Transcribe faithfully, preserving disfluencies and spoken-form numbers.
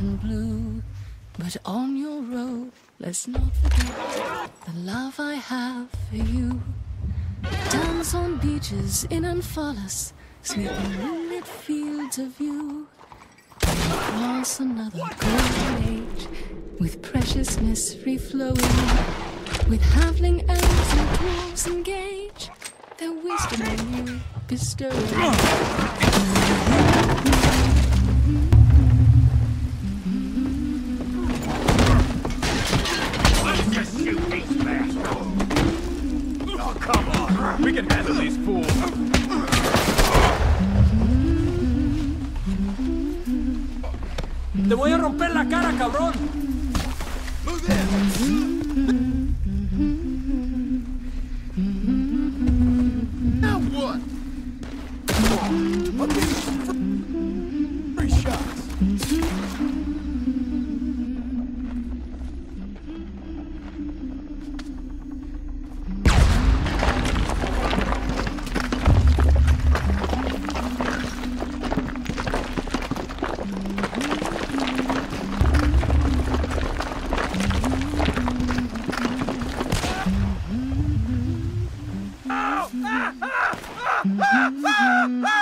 and blue. But on your road, let's not forget the love I have for you. Dance on beaches in Amphalis, sleep in moonlit fields of view. Across another golden age, with preciousness free-flowing, with halfling elves and dwarves engage, their wisdom on you bestowing. Oh, come on! We can handle these fools! ¡Te voy a romper la cara, cabrón! Move in! Now what? I'll give you some free shots. Ah! Ah! Ah! Ah! Ah!